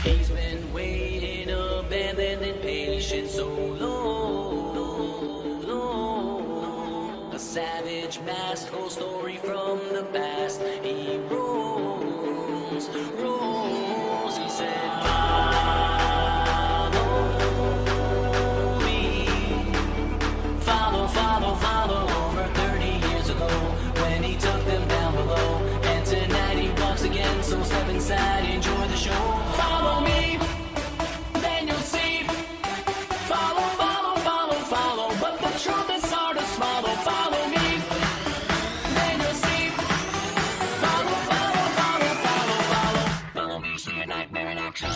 He's been waiting, abandoned and patient so long. A savage masked whole story from the past. He rolls, rolls. He said, follow me. Follow, follow, follow. Over 30 years ago, when he took them down below. And tonight he walks again, so step inside, enjoy the show. Follow me, then you'll see. Follow, follow, follow, follow. But the truth is hard to swallow. Follow me, then you'll see. Follow, follow, follow, follow, follow. Follow me, see a nightmare in action.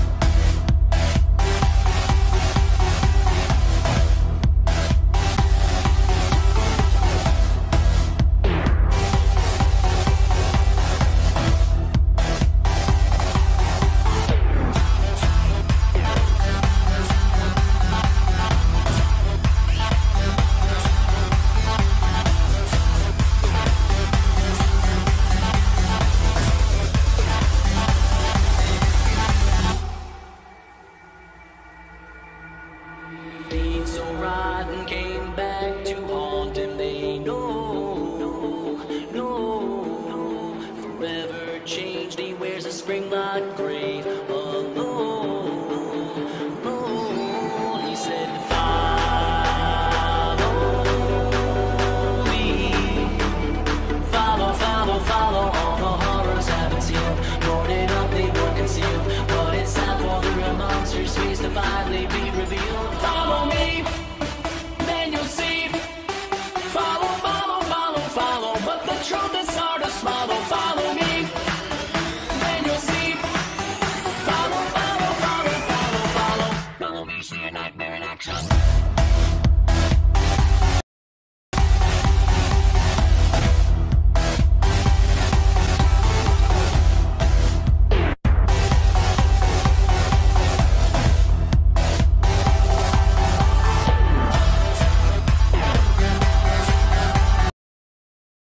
Being so rotten came back to haunt him. They know, forever changed. He wears a spring-locked grave alone. He said, follow me. Follow, follow, follow. All the horrors have been sealed. Boarded up, they were concealed. But it's time for the real monsters face to finally be revealed. Follow me, then you'll see. Follow, follow, follow, follow. But the truth is hard to swallow.